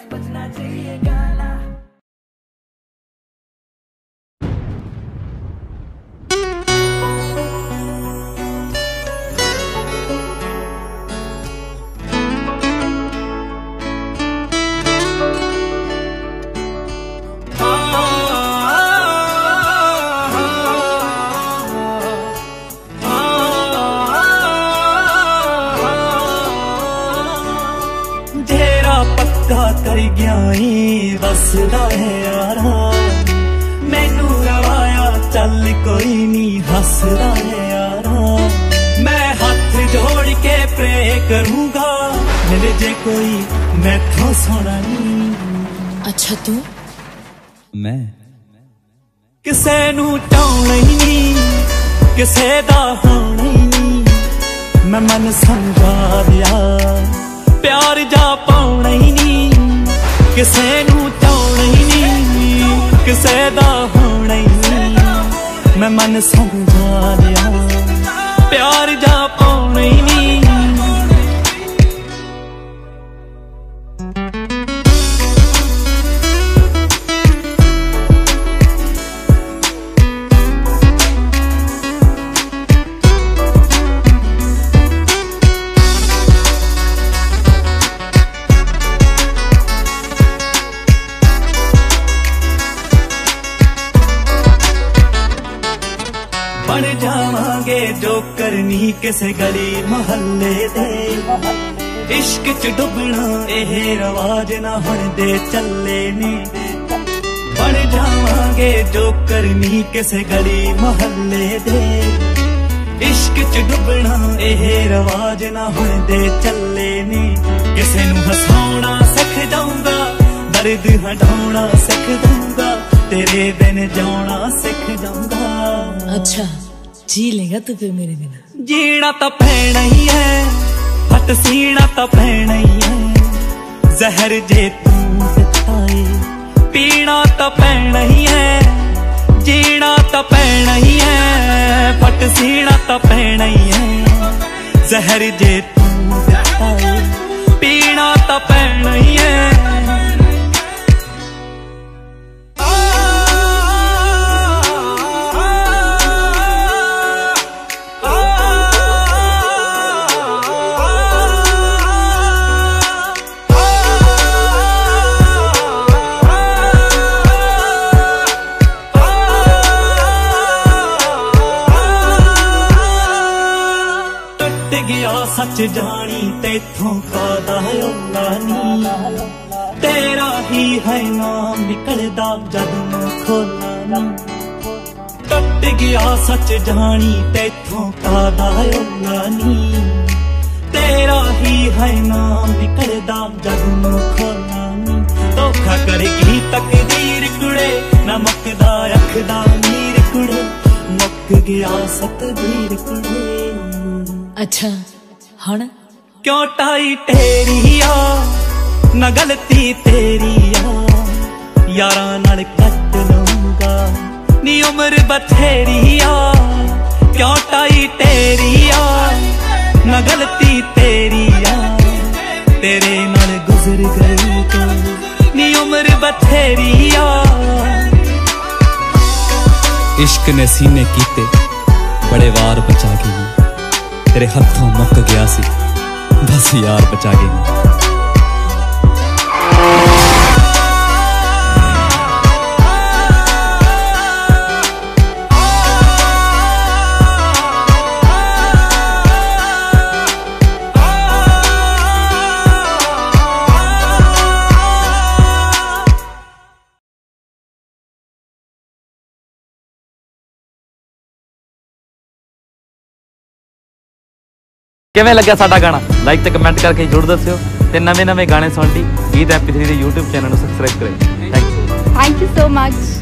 बजना चाहिए गाना। पक्का कर गया बसदा है यारा, मैनू रवाया चल कोई नहीं हसदा है यारा। मैं हाथ जोड़ के प्रे करूंगा मिल जे कोई मैथों सोना नहीं। अच्छा तू? मैं किसे नू चाहना ही नहीं, किसे दा होना ही नहीं। मैं मन समझा दिया प्यार जा पाउना ही नहीं, किसे नू चाहना ही नहीं, किसे दा होना ही नहीं। मैं मन समझा लिया प्यार जा पाउना ही नहीं। बन जावांगे जो करनी किसे गली मोहल्ले दे, इश्क च डुबना एह रवाज ना हुण दे चले ने। बन जावांगे जो करनी किसे गली मोहल्ले दे, इश्क च डुबना एह रवाज ना हुण दे चले ने। किसे नू हसाउणा सिख जाऊंगा, दर्द हटाउणा सिख जाऊंगा, तेरे बिन जाना सिख जाऊंगा। अच्छा जी लेगा तो फिर मेरे बिना? जीना तो पैना ही है, हट सीना तो पैना ही है। जहर जे तू पिताए पीना तो पैना ही है। जीना तो पैना ही है, फट सीना तो पैना ही है। जहर जे तू पिताए पीना तो पैना ही है। गया सच जानी तेथों कादा नी, तेरा ही है नाम निकलदा जद मैं खोला नी। टट गया सच जानी तेथों कादा नी, तेरा ही है नाम निकलदा जद मैं खोला नी। धोखा करेगी तकदीर कुड़े, नमकदा अखदा नीर कुड़े, मुक गया सतबीर कुड़े। अच्छा हण क्यों टाई तेरी आ न गलती तेरी आ, यारा नाल कट लूंगा नी उम्र बथेरी आ। क्यों टाई तेरी आ न गलती तेरी आ, तेरे नाल गुजर गई तो नी उम्र बथेरी आ। इश्क ने सीने कीते बड़े वार बचा गई, तेरे हथों मुक गया सी बस यार बचा गई। किवें लग्या साडा गाना लाइक ते कमेंट करके जरूर दस्सिओ ते नवे गाने सुनन लई गीत MP3 दे YouTube चैनल ਨੂੰ सब्सक्राइब करें। Thank you so much.